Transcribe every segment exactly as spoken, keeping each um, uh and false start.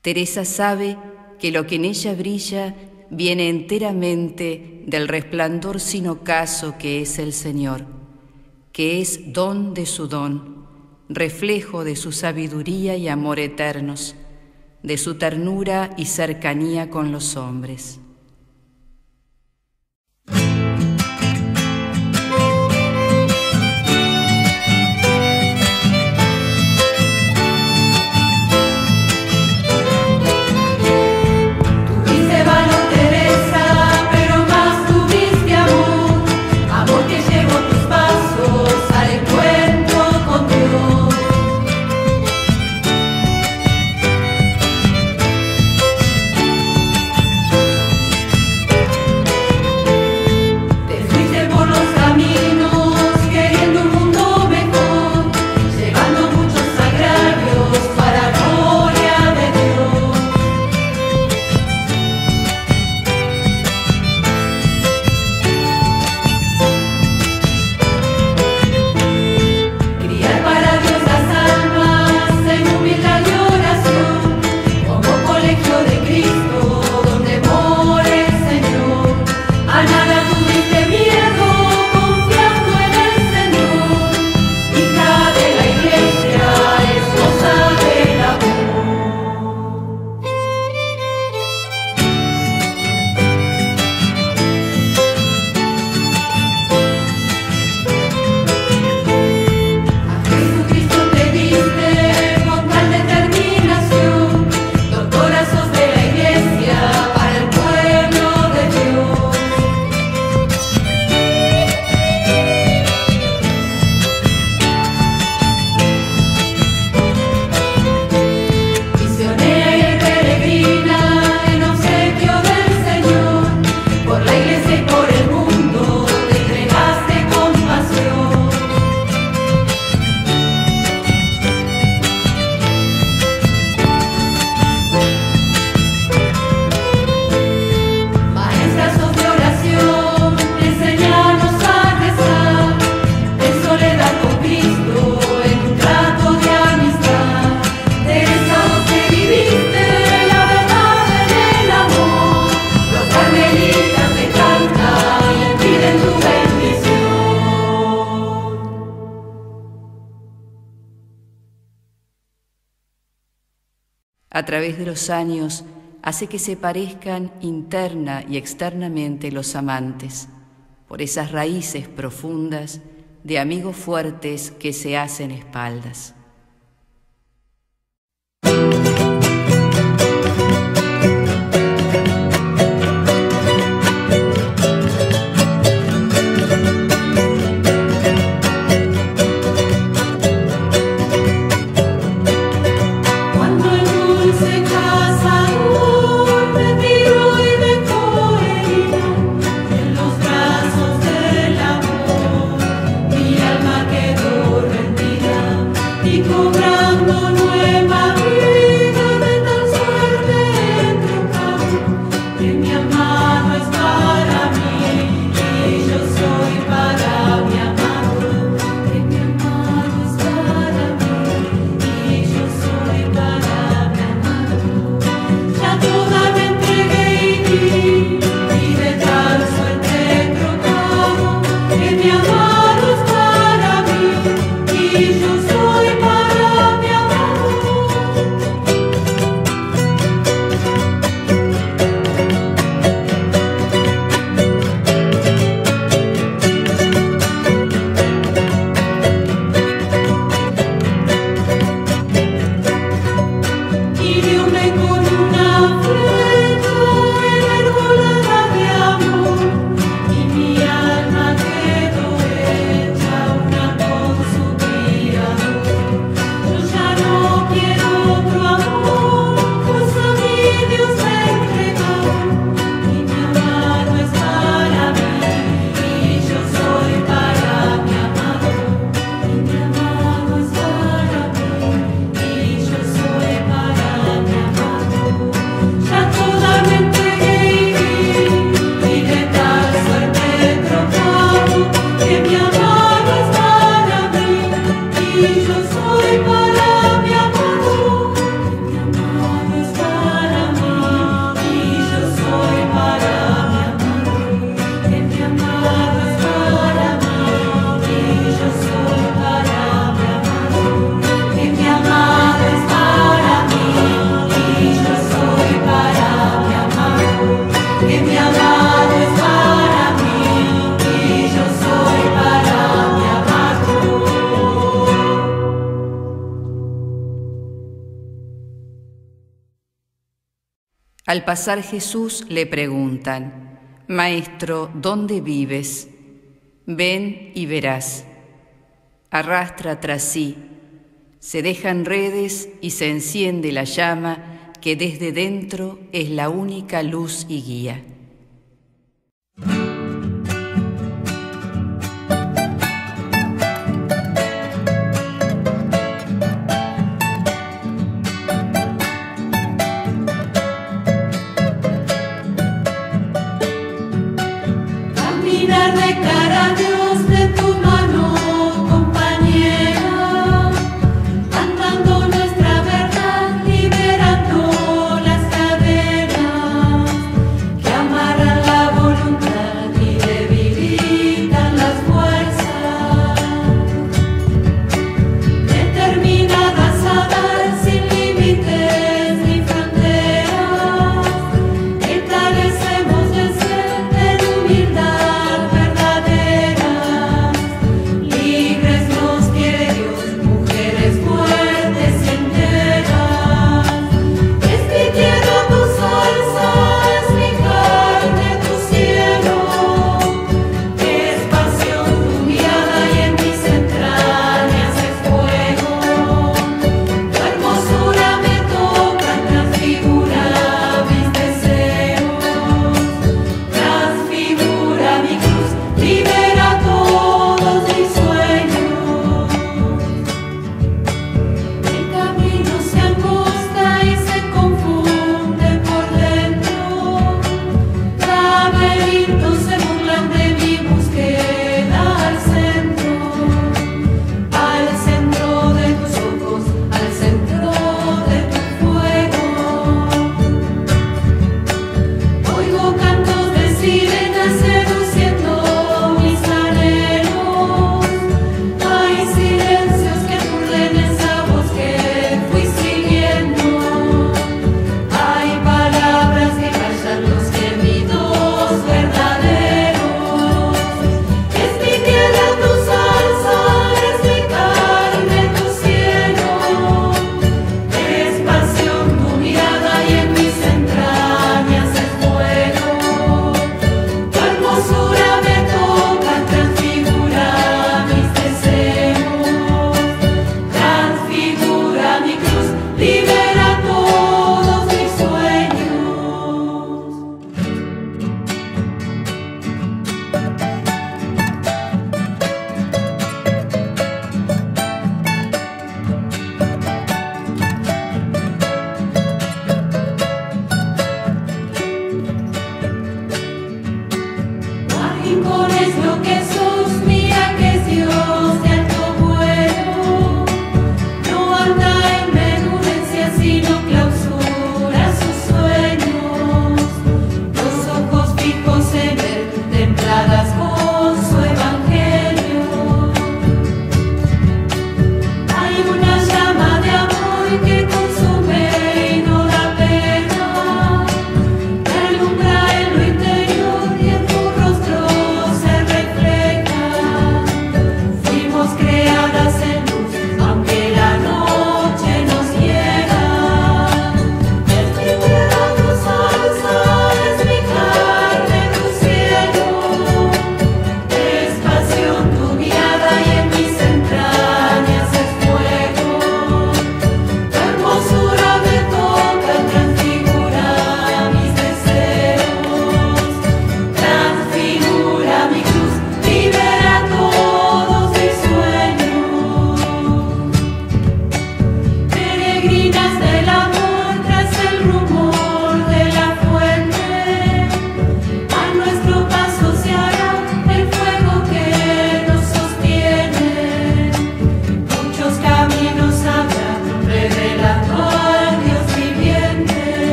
Teresa sabe que lo que en ella brilla viene enteramente del resplandor sin ocaso que es el Señor, que es don de su don, reflejo de su sabiduría y amor eternos, de su ternura y cercanía con los hombres. A través de los años hace que se parezcan interna y externamente los amantes, por esas raíces profundas de amigos fuertes que se hacen espaldas. Al pasar Jesús le preguntan: Maestro, ¿dónde vives? Ven y verás. Arrastra tras sí, se dejan redes y se enciende la llama que desde dentro es la única luz y guía. Caminar de cara a Dios de tu mano, compañera, cantando nuestra verdad, liberando las cadenas que han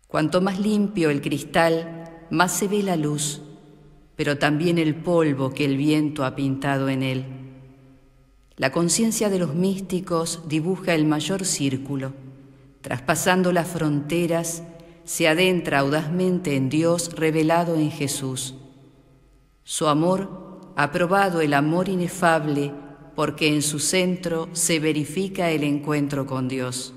Cuanto más limpio el cristal, más se ve la luz, pero también el polvo que el viento ha pintado en él. La conciencia de los místicos dibuja el mayor círculo. Traspasando las fronteras, se adentra audazmente en Dios revelado en Jesús. Su amor ha probado el amor inefable, porque en su centro se verifica el encuentro con Dios.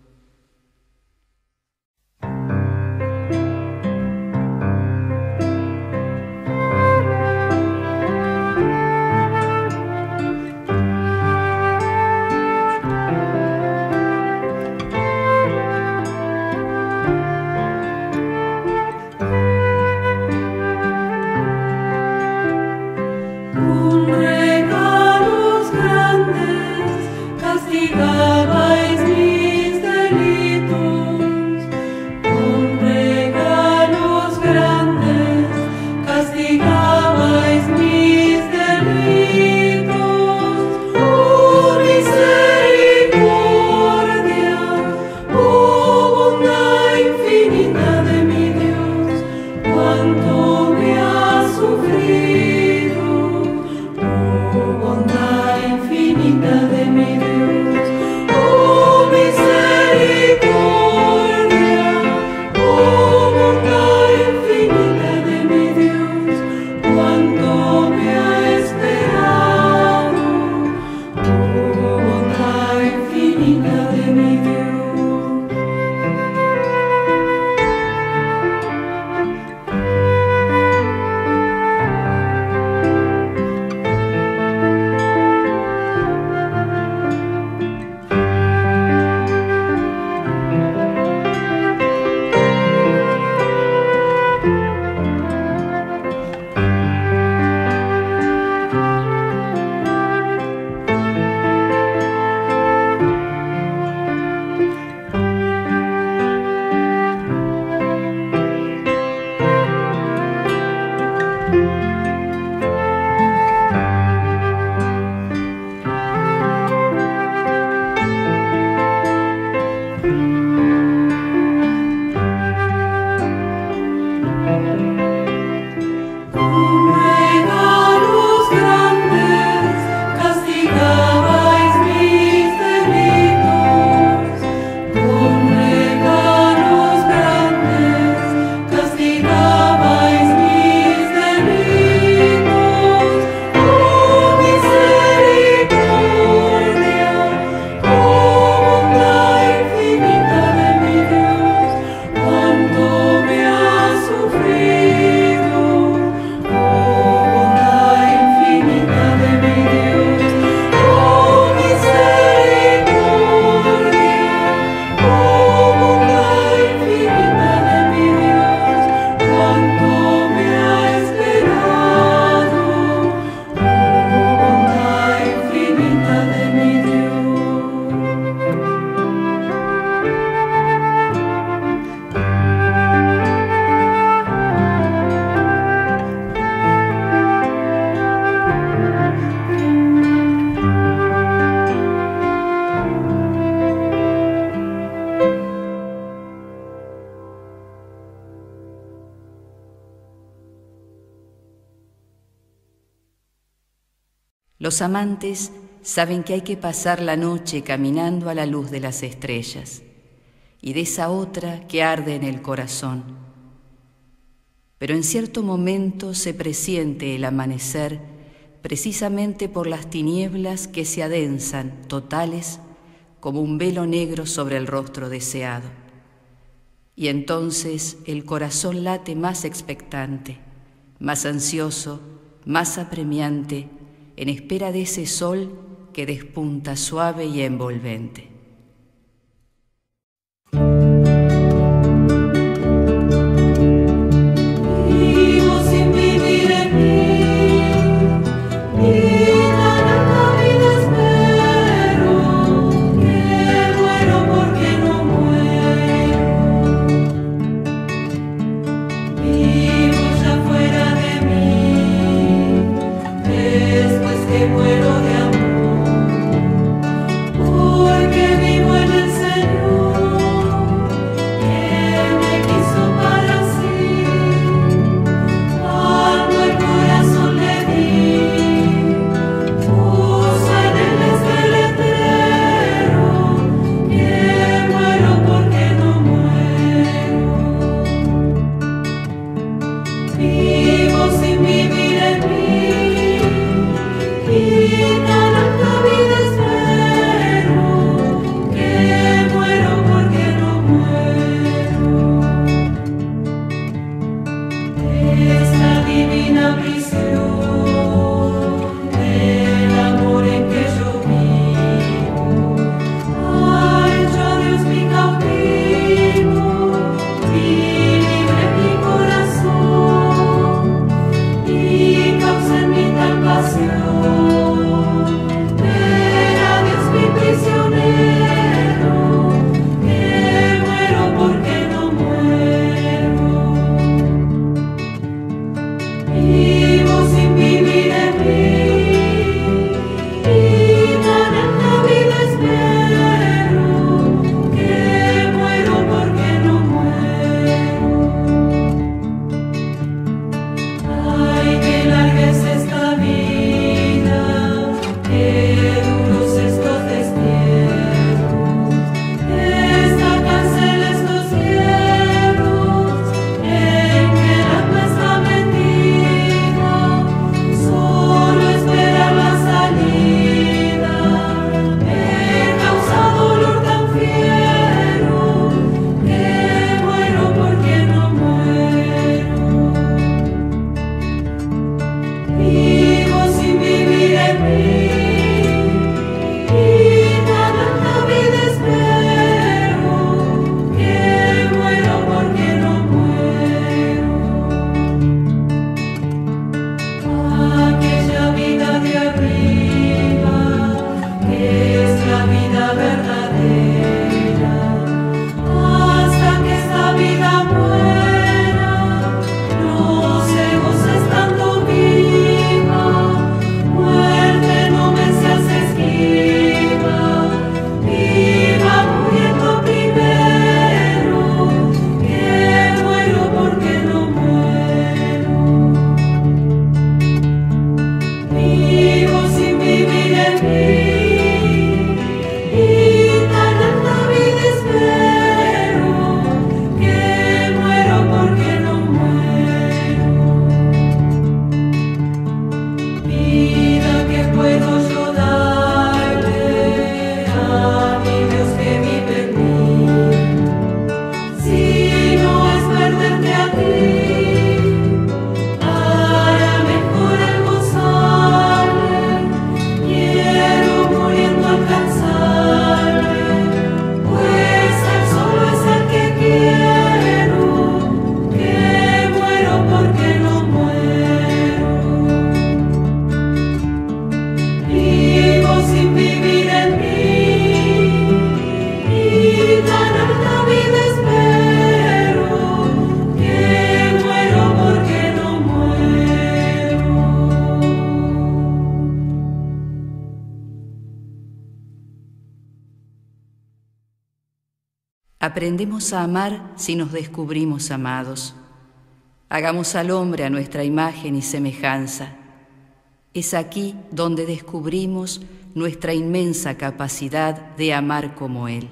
Castigabais mis delitos, con regalos grandes, castigabais mis delitos. Oh misericordia, oh bondad infinita de mi Dios, cuánto me has sufrido, oh bondad infinita de mi Dios. Los amantes saben que hay que pasar la noche caminando a la luz de las estrellas y de esa otra que arde en el corazón. Pero en cierto momento se presiente el amanecer precisamente por las tinieblas que se adensan, totales, como un velo negro sobre el rostro deseado. Y entonces el corazón late más expectante, más ansioso, más apremiante, en espera de ese sol que despunta suave y envolvente. Vivo sin vivir en mí, y tanta vida espero, que muero porque no muero. Vivo ya fuera de mí, después que muero de amor, porque vivo en el Señor, que me quiso Vivo sin vivir en mí, y tan alta vida espero, que muero porque no muero. Vida que puedo yo darle a mi Dios que vive en mí, si no es perderte a ti. Aprendemos a amar si nos descubrimos amados. Hagamos al hombre a nuestra imagen y semejanza. Es aquí donde descubrimos nuestra inmensa capacidad de amar como Él.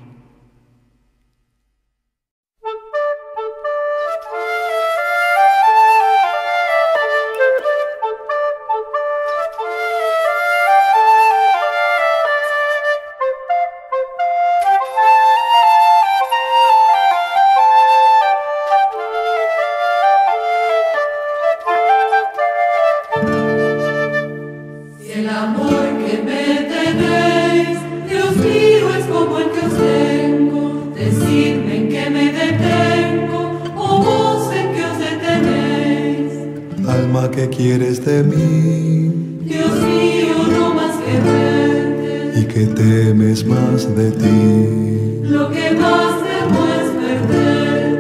El amor que me tenéis, Dios mío, es como el que os tengo. Decidme en qué me detengo, o vos en qué os detenéis. Alma, ¿qué quieres de mí? Dios mío, no más que verte. ¿Y qué temes más de ti? Lo que más temo es perderte.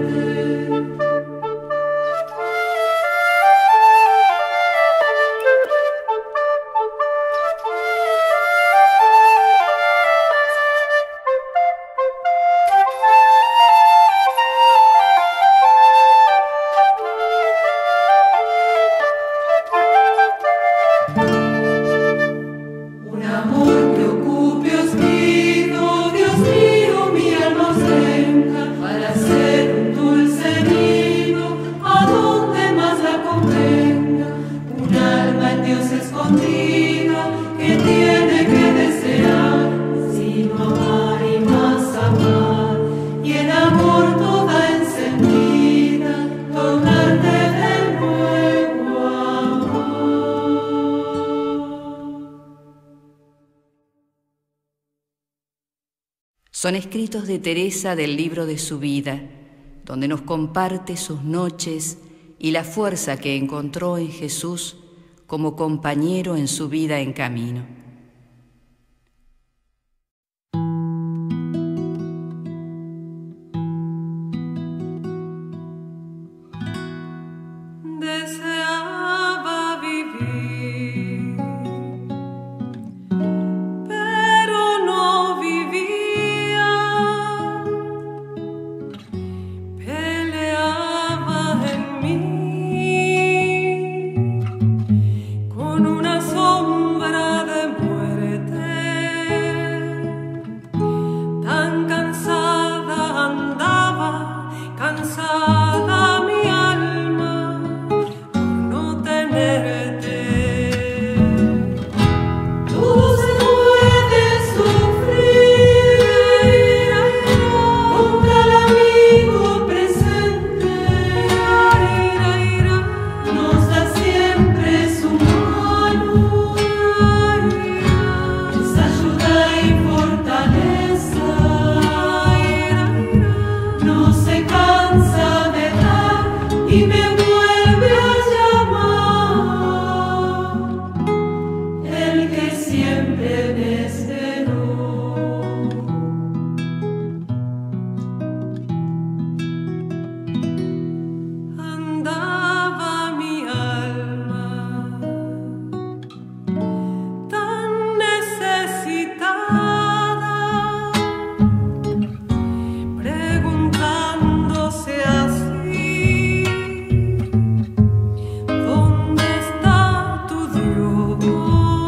Un amor que ocupe os pido, Dios mío, mi alma os venga, para ser un dulce nido, a donde más la convenga. Un alma en Dios escondida, que tiene que desear, sino amar y más amar, y en amor toda encendida, tornarte de nuevo amor. Son escritos de Teresa del libro de su vida, donde nos comparte sus noches y la fuerza que encontró en Jesús como compañero en su vida en camino. Deseaba vivir, pero no vivía. Peleaba en mí con una sombra de muerte. Tan cansada andaba, cansada mi alma por no tenerte. Tú se puedes sufrir contra el amigo presente. Nos da siempre su mano, esa ayuda y fortaleza. No se cansa de dar y me vuelve a llamar, el que siempre me esperó. Andaba mi alma tan necesitada, preguntándose así: ¿dónde está tu Dios?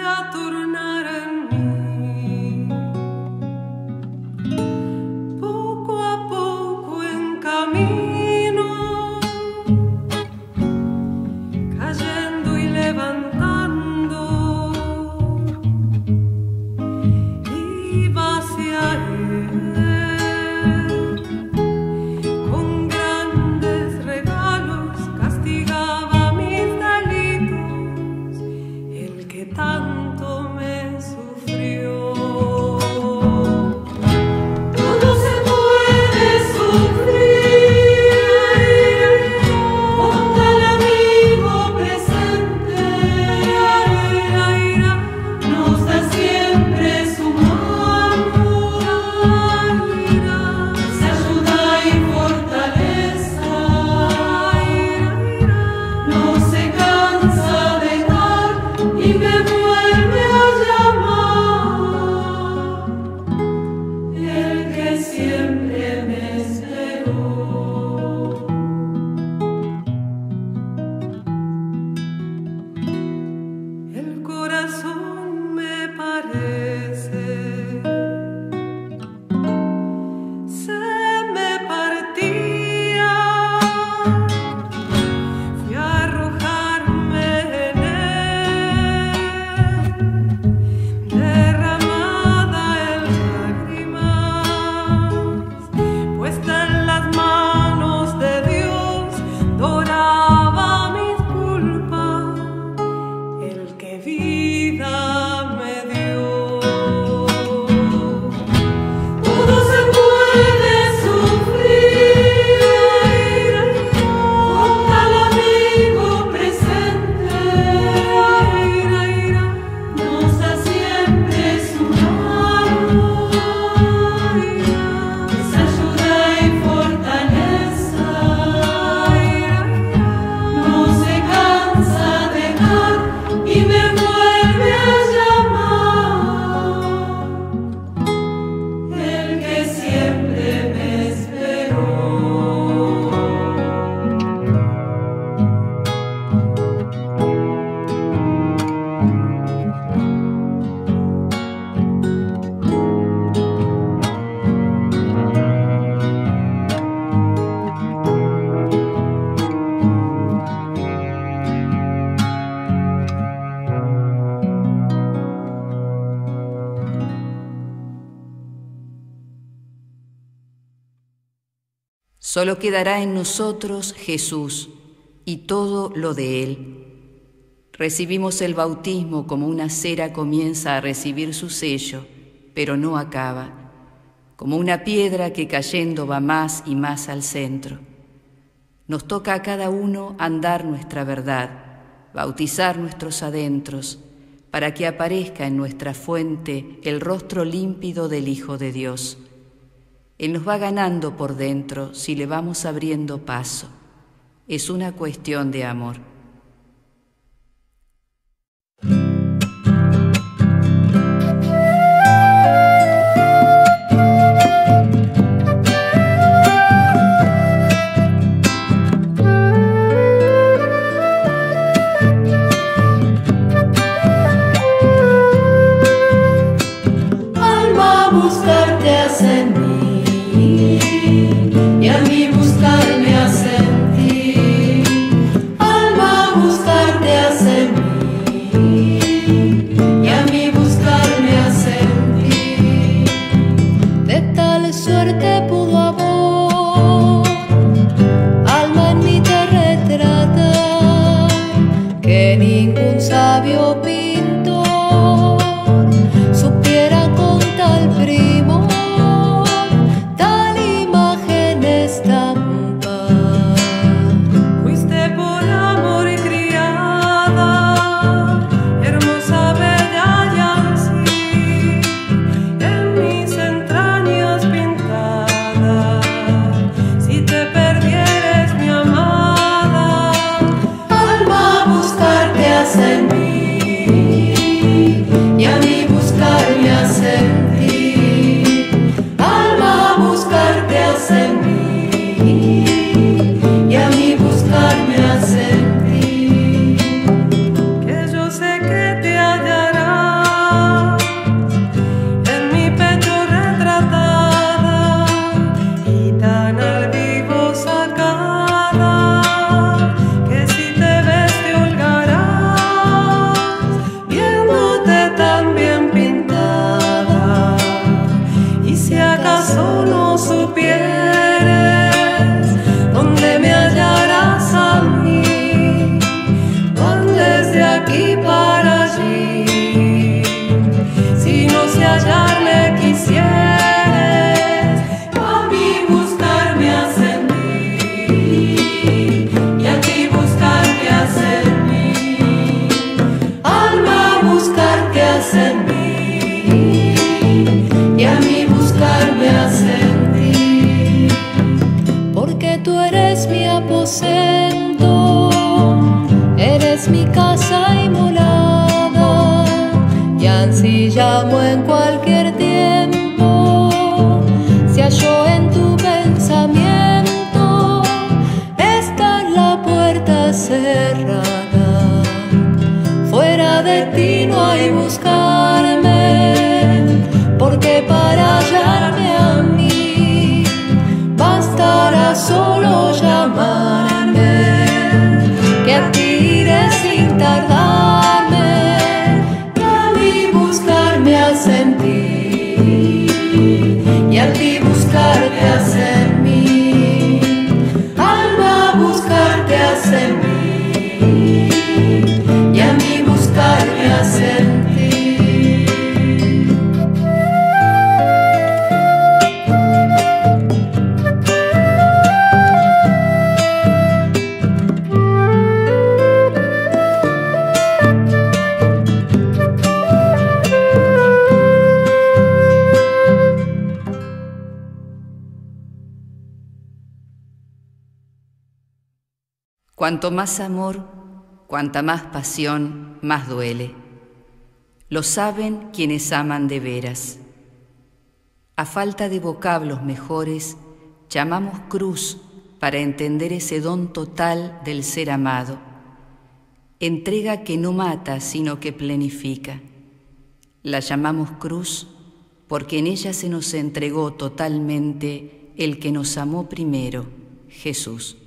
a tornar en mí. Poco a poco en camino, cayendo y levantando, iba hacia él. Con grandes regalos castigaba mis delitos, el que tanto me sufrió. Todo se puede sufrir con tal amigo presente, nos da siempre su mano, esa ayuda y fortaleza, no se cansa de dar y me vuelve a llamar, el que siempre me esperó. El corazón me parece se me partía, fui a arrojarme en él, derramada en lágrimas, puesta en las manos de Dios, doraba mis culpas, el que vida me dio. Todo se puede sufrir con tal amigo presente, nos da siempre su mano, esa ayuda y fortaleza, no se cansa de dar y me vuelve a llamar, el que siempre me esperó. Solo quedará en nosotros Jesús y todo lo de Él. Recibimos el bautismo como una cera comienza a recibir su sello, pero no acaba, como una piedra que cayendo va más y más al centro. Nos toca a cada uno andar nuestra verdad, bautizar nuestros adentros, para que aparezca en nuestra fuente el rostro límpido del Hijo de Dios. Él nos va ganando por dentro si le vamos abriendo paso. Es una cuestión de amor. Alma, buscarte hace en mí, y a mí buscarme hace en ti. Alma, hace en mí, y a mí buscarme hace en ti. Porque tú eres mi aposento, eres mi casa y morada, y ansí llamo en cualquier tiempo, si hallo en tu pensamiento, está la puerta cerrada. Fuera de ti no hay buscarme, porque para hallarme a mí bastará solo llamarme, que a ti iré sin tardarme, y a mí buscarme hace en ti, y a ti buscarte hace en mí, alma buscarte hace en mí, y a mí buscarme hace en ti. Cuanto más amor, cuanta más pasión, más duele. Lo saben quienes aman de veras. A falta de vocablos mejores, llamamos cruz para entender ese don total del ser amado. Entrega que no mata, sino que plenifica. La llamamos cruz porque en ella se nos entregó totalmente el que nos amó primero, Jesús.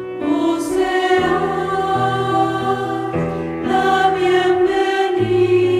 La bienvenida.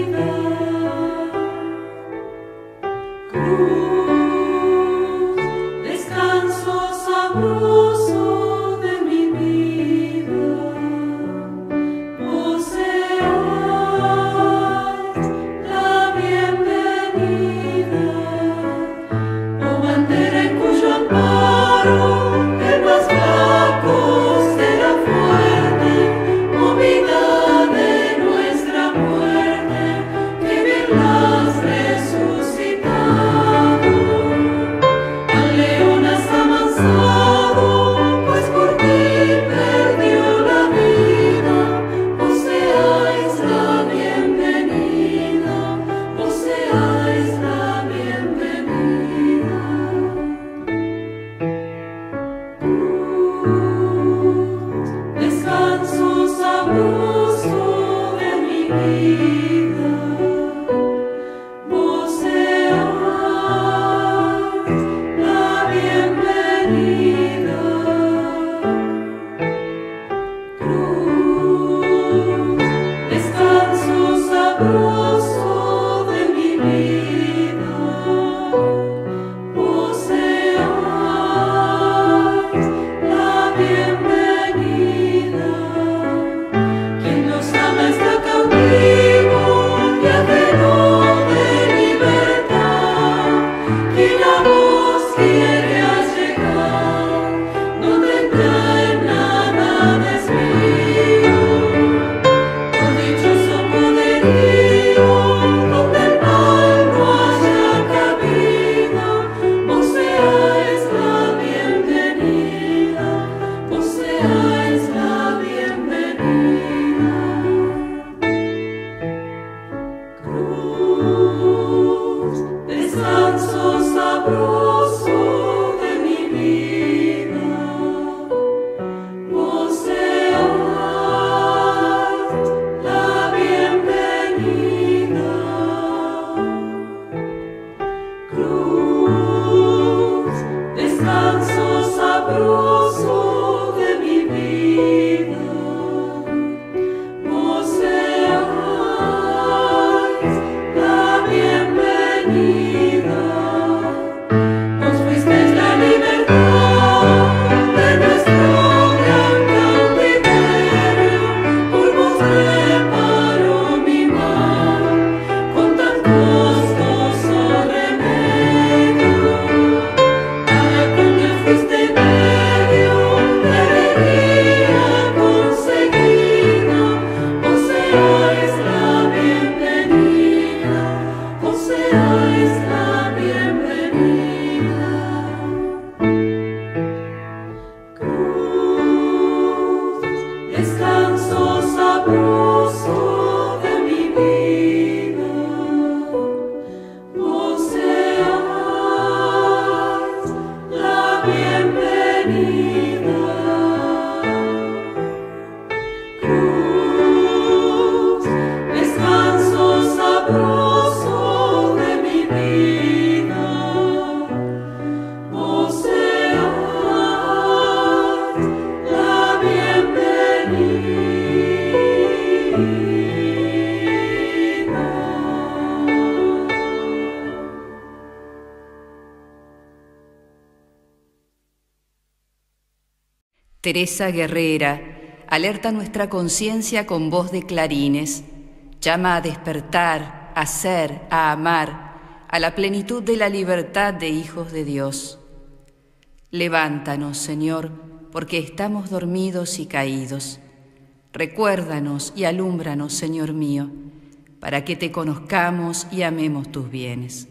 Teresa Guerrera alerta nuestra conciencia con voz de clarines, llama a despertar, a ser, a amar, a la plenitud de la libertad de hijos de Dios. Levántanos, Señor, porque estamos dormidos y caídos. Recuérdanos y alúmbranos, Señor mío, para que te conozcamos y amemos tus bienes.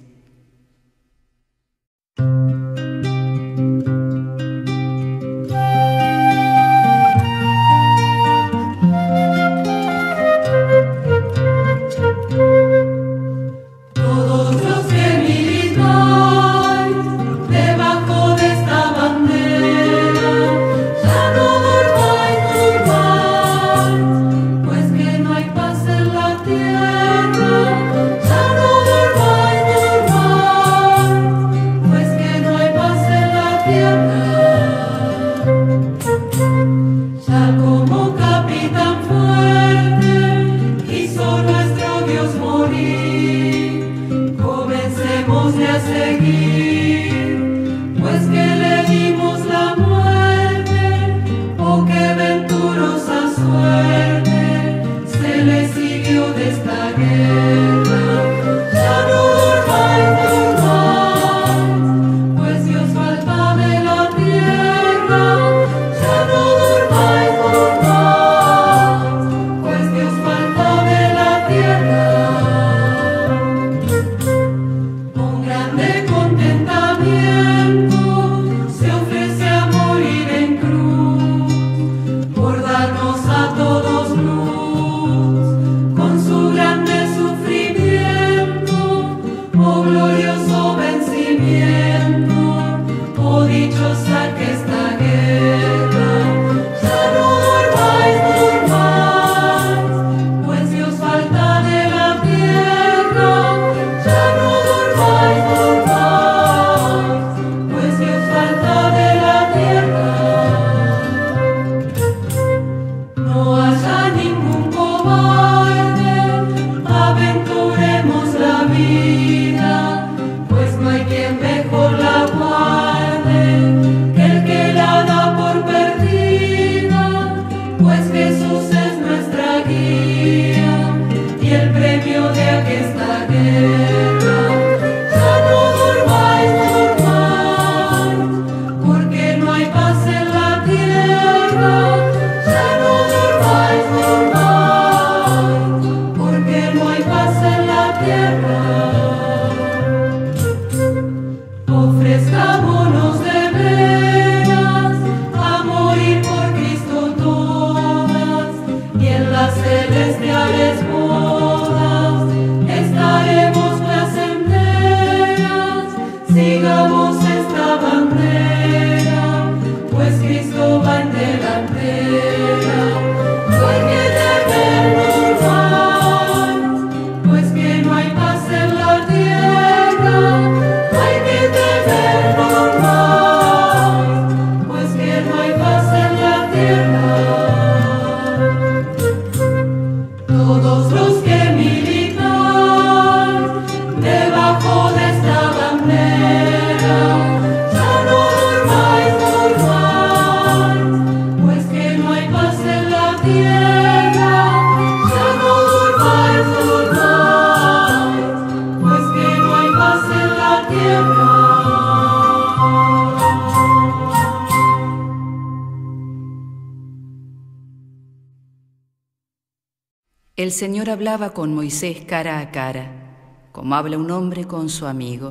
El Señor hablaba con Moisés cara a cara, como habla un hombre con su amigo.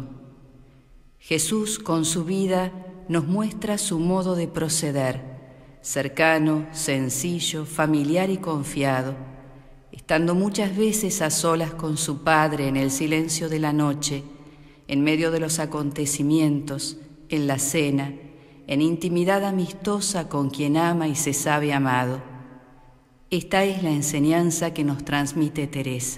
Jesús, con su vida, nos muestra su modo de proceder, cercano, sencillo, familiar y confiado, estando muchas veces a solas con su Padre en el silencio de la noche, en medio de los acontecimientos, en la cena, en intimidad amistosa con quien ama y se sabe amado. Esta es la enseñanza que nos transmite Teresa.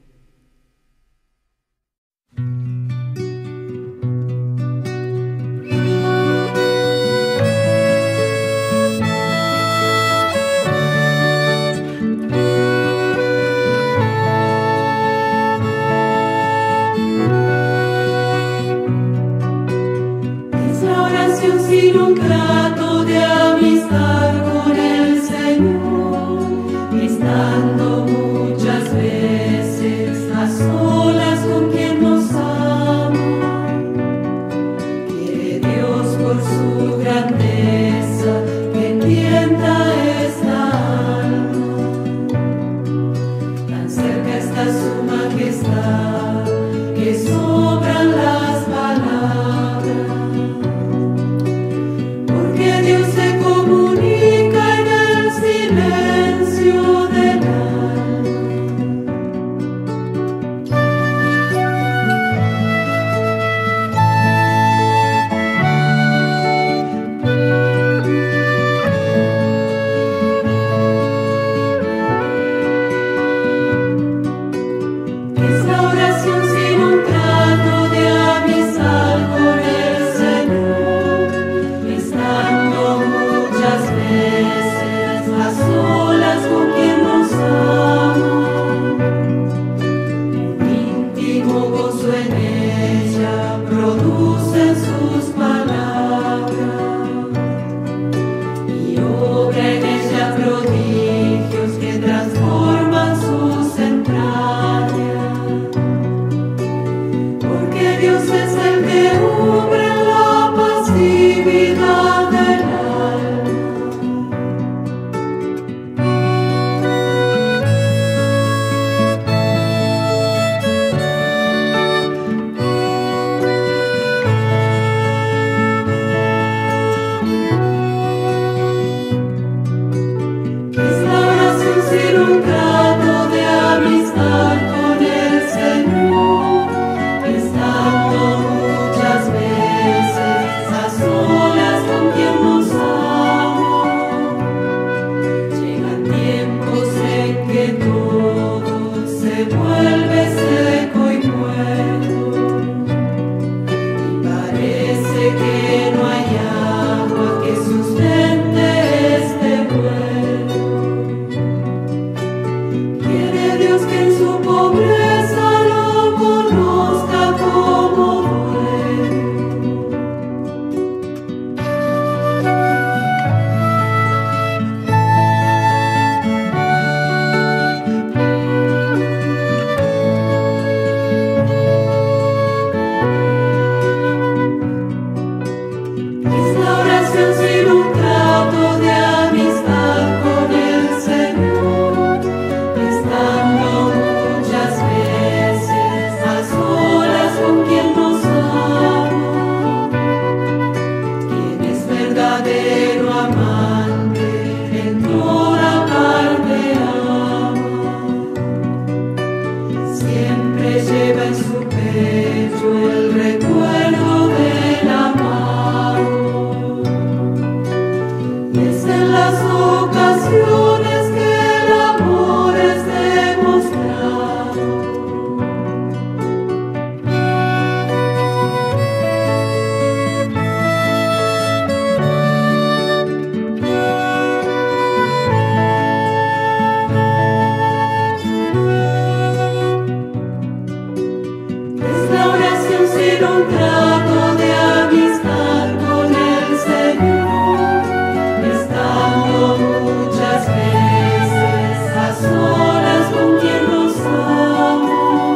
Sin un trato de amistad con el Señor, estando muchas veces a solas con quien nos ama. Quiere Dios por su grandeza que entienda esta alma. Tan cerca está su majestad que sobran las palabras. Dios se comunica en el silencio del alma. Es la oración sin un trato de amistad con el Señor, estando muchas veces a solas con quien nos ama. Un íntimo gozo en ella producen sus palabras y obra en ella prodigios que transforman sus entrañas. Porque Dios es el que obra en la pasividad del alma. Es la oración sin un trato de amistad con el Señor, estando muchas veces a solas con quien nos ama. Llegan tiempos en que todo se vuelve seco y muerto, y parece que no hay agua que sustente este vuelo. Quiere Dios que en su pobreza lo conozca como duele. Es la oración sin un trato de amistad con el Señor, estando muchas veces a solas con quien nos ama. Quien es verdadero amante en toda parte ama. Siempre lleva en su pecho el recuerdo del amado. Es en las ocasiones que el amor es demostrado. Es la oración sin un trato de amistad con el Señor, estando muchas veces a solas con quien nos ama.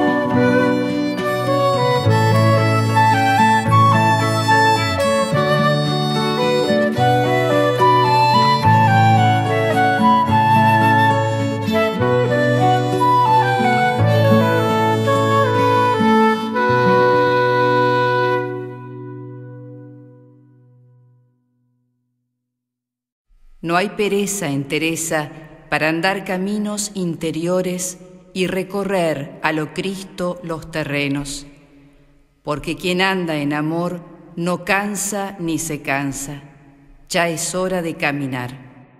No hay pereza en Teresa para andar caminos interiores y recorrer a lo Cristo los terrenos, porque quien anda en amor no cansa ni se cansa, ya es hora de caminar.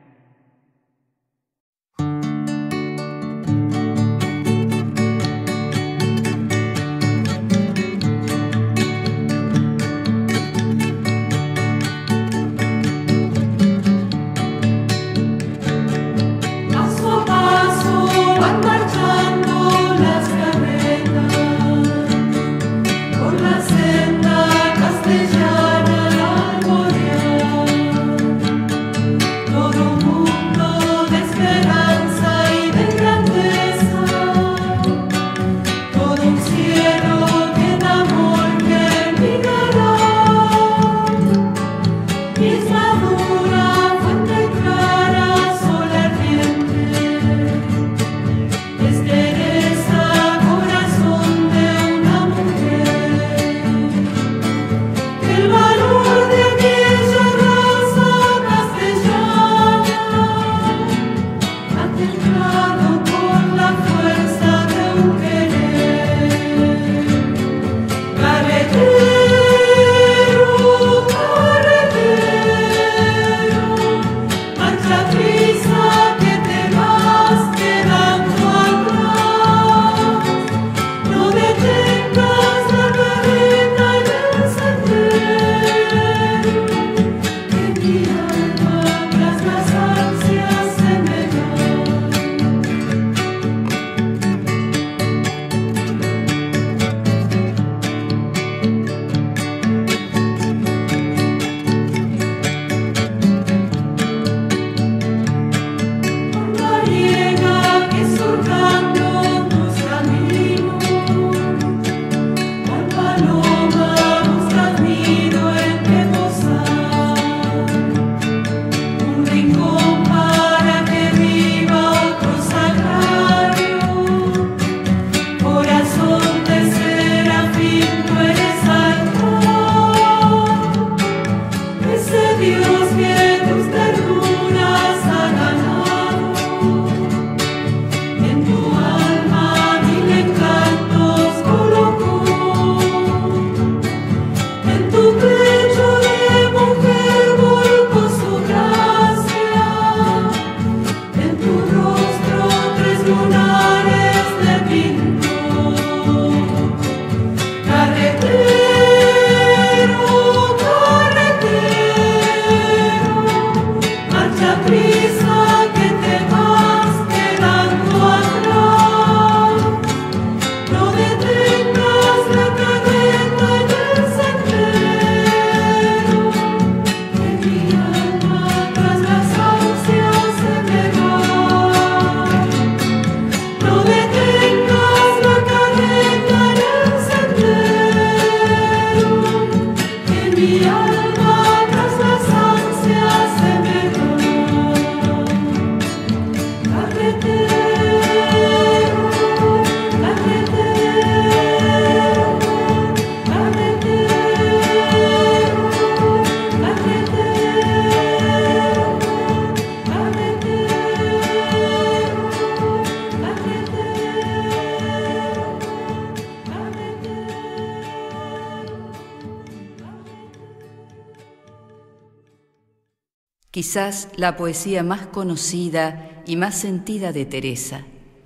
Quizás la poesía más conocida y más sentida de Teresa,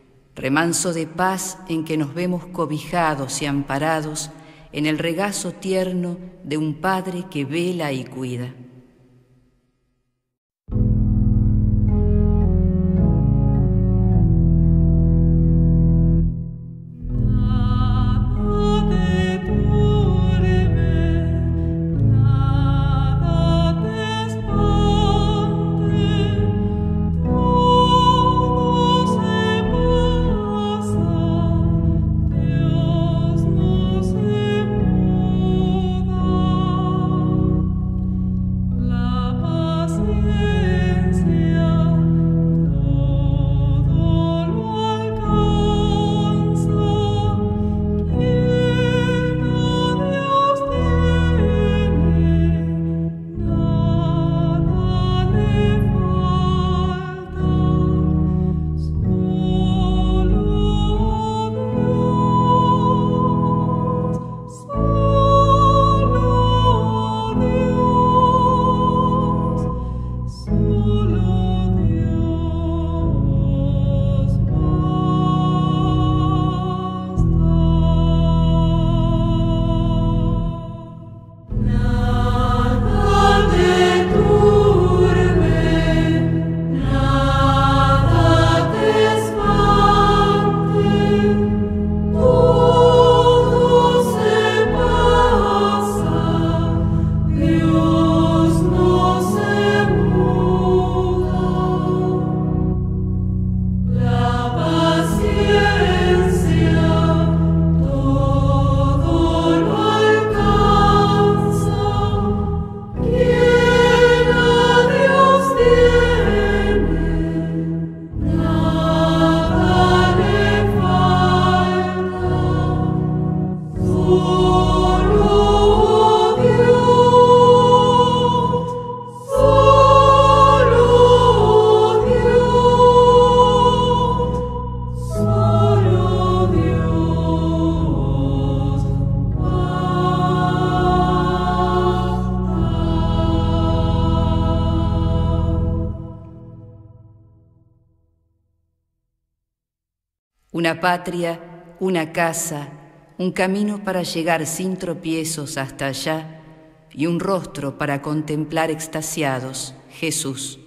remanso de paz en que nos vemos cobijados y amparados en el regazo tierno de un Padre que vela y cuida. Una patria, una casa, un camino para llegar sin tropiezos hasta allá y un rostro para contemplar extasiados, Jesús.